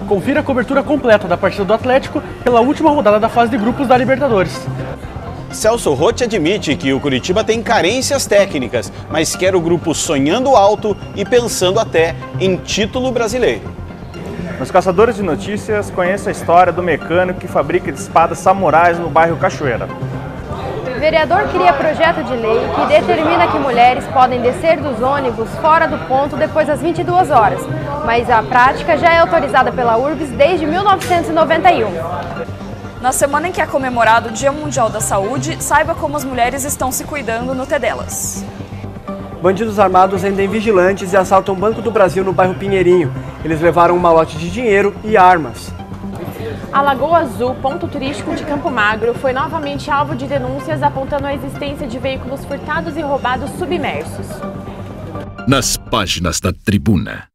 Confira a cobertura completa da partida do Atlético pela última rodada da fase de grupos da Libertadores. Celso Roth admite que o Curitiba tem carências técnicas, mas quer o grupo sonhando alto e pensando até em título brasileiro. Nos Caçadores de Notícias, conheça a história do mecânico que fabrica espadas samurais no bairro Cachoeira. O vereador cria projeto de lei que determina que mulheres podem descer dos ônibus fora do ponto depois das 22 horas, mas a prática já é autorizada pela URBS desde 1991. Na semana em que é comemorado o Dia Mundial da Saúde, saiba como as mulheres estão se cuidando no T-Delas. Bandidos armados rendem vigilantes e assaltam o Banco do Brasil no bairro Pinheirinho. Eles levaram um malote de dinheiro e armas. A Lagoa Azul, ponto turístico de Campo Magro, foi novamente alvo de denúncias apontando a existência de veículos furtados e roubados submersos. Nas páginas da Tribuna.